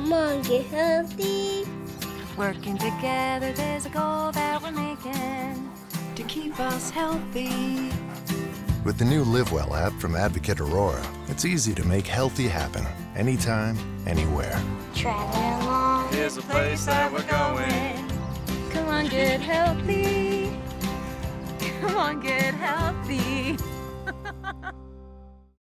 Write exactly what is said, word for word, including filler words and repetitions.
Come on, get healthy. Working together, there's a goal that we're making to keep us healthy. With the new LiveWell app from Advocate Aurora, it's easy to make healthy happen, anytime, anywhere. Traveling along. Here's a place that we're going.